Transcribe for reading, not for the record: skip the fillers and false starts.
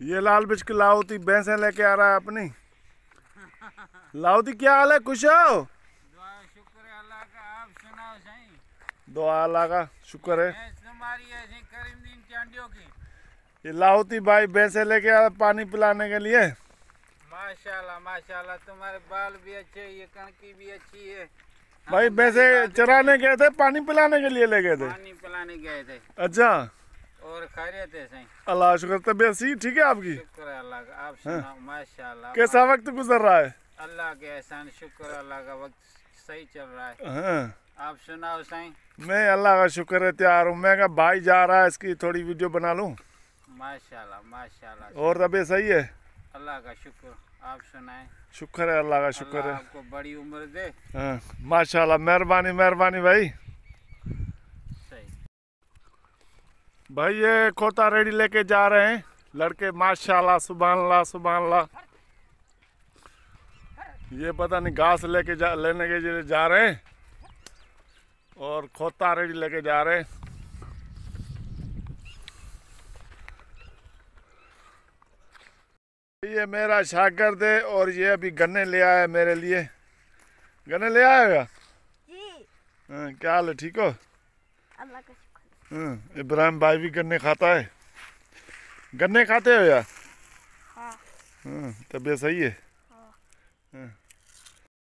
ये लाल बिच की लाहौती भैंसें लेके आ रहा है अपनी। लाहौती क्या हाल है, खुश हो? शुक्र है अल्लाह का, आप सुनाओ सही। दुआ अल्लाह का शुक्र है। तुम्हारी ऐसी करीमदीन चांडियों की। ये लाहौती भाई भैंसें लेके आ पानी पिलाने के लिए। माशाल्लाह माशाल्लाह, तुम्हारे बाल भी अच्छे, ये कणकी भी अच्छी है। भाई भैंसे चराने गए थे, पानी पिलाने के लिए ले गए थे। पानी पिलाने गए थे। अच्छा, और खैरियत है सही? अल्लाह शुक्र। तबीयत सी ठीक है आपकी? शुक्र है अल्लाह का, आप सुनाओ। माशाल्लाह। कैसा वक्त गुजर रहा है? अल्लाह के एहसान, शुक्र अल्लाह का, वक्त सही चल रहा है। हाँ। आप सुनाओ सही। मैं अल्लाह का शुक्र है तैयार हूँ। मैं कहा भाई जा रहा है, इसकी थोड़ी वीडियो बना लूँ। माशाल्लाह माशाल्लाह। और तबीयत सही है? अल्लाह का शुक्र, आप सुनाएं। शुक्र है, अल्लाह का शुक्र है। आपको बड़ी उम्र दे। हाँ माशाल्लाह, मेहरबानी मेहरबानी भाई। सही भाई ये खोता रेडी लेके जा रहे हैं लड़के, माशाल्लाह सुभान अल्लाह सुभान अल्लाह। ये पता नहीं घास लेने के लिए जा रहे हैं और खोता रेडी लेके जा रहे हैं। ये मेरा शागिर्द है और ये अभी गन्ने ले आया है मेरे लिए। गन्ने ले आएगा जी। हाँ, क्या हाल है, ठीक हो? अल्लाह का शुक्र। हाँ, इब्राहिम भाई भी गन्ने खाता है। गन्ने खाते हो यार? हाँ। हाँ, तबीयत सही है? हाँ। हाँ।